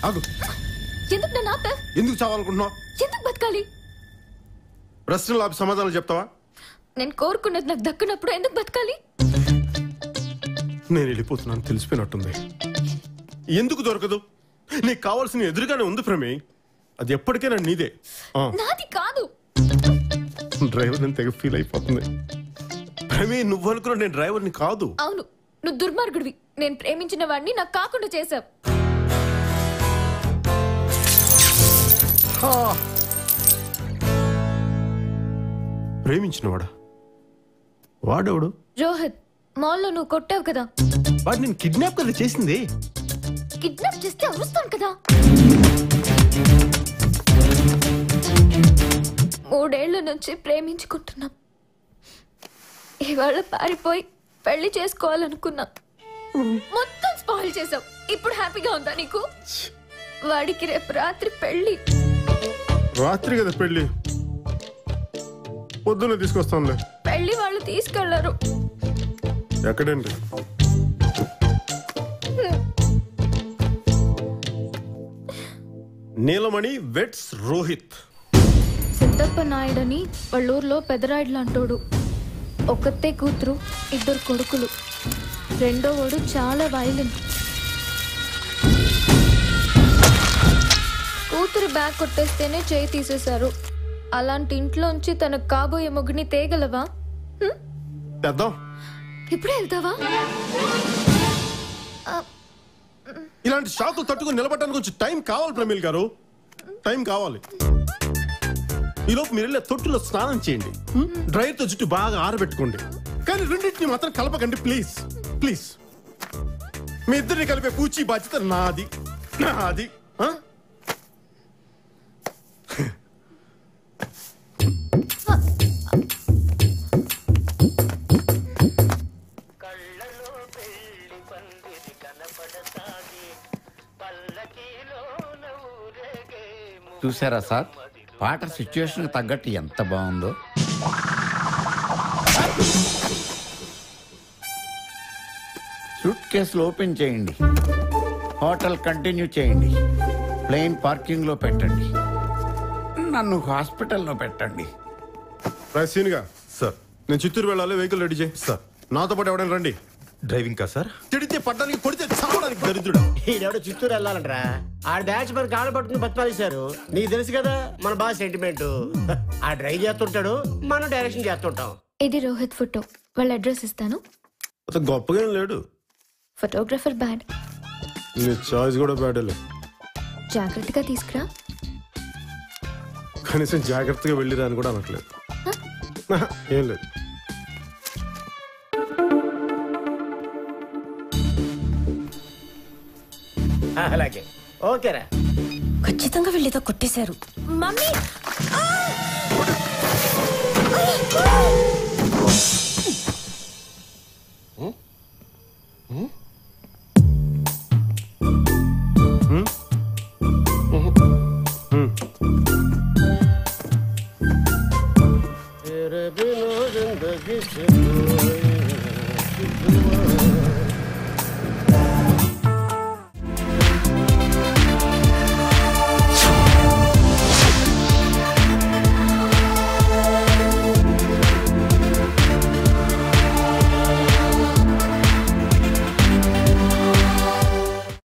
ఆగు. ఎందుకు నన్ను ఆపావ్? ఎందుకు చావాలనుకుంటున్నావు? ఎందుకు బతకాలి? ప్రశ్నలు ఆపి సమాధానం చెప్తావా? నేను కోరుకున్నది నాకు దక్కునప్పుడు ఎందుకు బతకాలి? నేను వెళ్ళిపోతున్నాను తెలిసిపోయినట్టుంది. ఎందుకు దొరకదు? నీకు కావాల్సిన ఎదురుగానే ఉంది ప్రమే. అది ఎప్పటికైనా నీదే. నాది కాదు. డ్రైవర్ నేను తెగ ఫీల్ అయిపోతుంది. ప్రమే నువ్వు అనుకున్నా నేను డ్రైవర్ని కాదు. అవును, నువ్వు దుర్మార్గుడివి. నేను ప్రేమించిన వాడిని నాకు కాకుండా చేశావు. ప్రేమించినవాడా? వాడెవడు? రోహిత్, మాల్లో నువ్వు కొట్టావు కదా. వాడు నేను కిడ్నాప్ కదా చేసింది. కిడ్నాప్ చేస్తే అరుస్తాను కదా. 3 ఏళ్ల నుంచి ప్రేమించుకుంటున్నాం. ఇవాళ పారిపోయి పెళ్లి చేసుకోవాలనుకున్నా. మొత్తం స్పాయిల్ చేసావు. ఇప్పుడు హ్యాపీగా ఉందా నీకు? వాడికి రేపు రాత్రి పెళ్లి. రాత్రి కదా పెళ్లి, పొద్దున్న తీసుకొస్తానులే. పెళ్లి వాళ్ళు తీసుకెళ్లరు. ఎక్కడండి? నీలమణి వెట్స్ రోహిత్. సిద్ధప్ప నాయుడని వాళ్ళూర్లో పెదరాయుడు అంటోడు. ఒక్కతే కూతురు, 2 కొడుకులు. రెండో వాడు చాలా వైలెంట్. కూతురు బ్యాగ్ కొట్టేస్తేనే చేయి తీసేశారు. అలాంటి ఇంట్లోంచి తనకు కాబోయే మొగుని తేగలవా? ఇప్పుడే వెళ్తావా? ఇలాంటి షాకులు తట్టుకుని నిలబడడానికి కొంచెం టైం కావాలి ప్రమీల్ గారు. టైం కావాలి. ఈలోపు మీరు వెళ్ళే తొట్టులో స్నానం చేయండి. డ్రైతో జుట్టు బాగా ఆరబెట్టుకోండి. కానీ రెండింటిని మాత్రం కలపకండి ప్లీజ్. ప్లీజ్. మీ ఇద్దరిని కలిపే పూచి బాధ్యత నాది. నాది. చూసారా సార్, పాట సిచ్యువేషన్ తగ్గట్టు ఎంత బాగుందో. సూట్ కేసులు ఓపెన్ చేయండి, హోటల్ కంటిన్యూ చేయండి, ప్లేన్ పార్కింగ్ లో పెట్టండి, నన్ను హాస్పిటల్లో పెట్టండి. సార్ నేను చిత్తూరు వెళ్ళాలి. వెహికల్ రెడీ చేయి. సార్ నాతో పాటు ఎవడైనా రండి. డ్రైవింగ్ కా సార్? తిడితే పడ్డానికి, కొడితే చావడానికి దరిద్రుడు. ఈడెవడో చిత్తూరు వెళ్ళాలంటరా. ఆడ బ్యాచ్ మరి కాళ్ళు పట్టుకుని బతకాలేశారు. నీకు తెలుసు కదా మన బాగా సెంటిమెంట్. ఆ డ్రైవ్ చేస్తుంటాడు, మనం డైరెక్షన్ చేస్తుంటాం. ఇది రోహిత్ ఫోటో. వాళ్ళ అడ్రస్ ఇస్తాను. గొప్పగా లేడు. Photographer bad. నీ చాయిస్ కూడా బ్యాడేలే. జాగ్రత్తగా తీసుకురా. కనీసం జాగ్రత్తగా వెళ్ళిరా అని కూడా అనట్లేదు. ఏం లేదు. అలాగే ఓకేరా. ఖచ్చితంగా వెళ్ళేదో కొట్టేశారు. మమ్మీ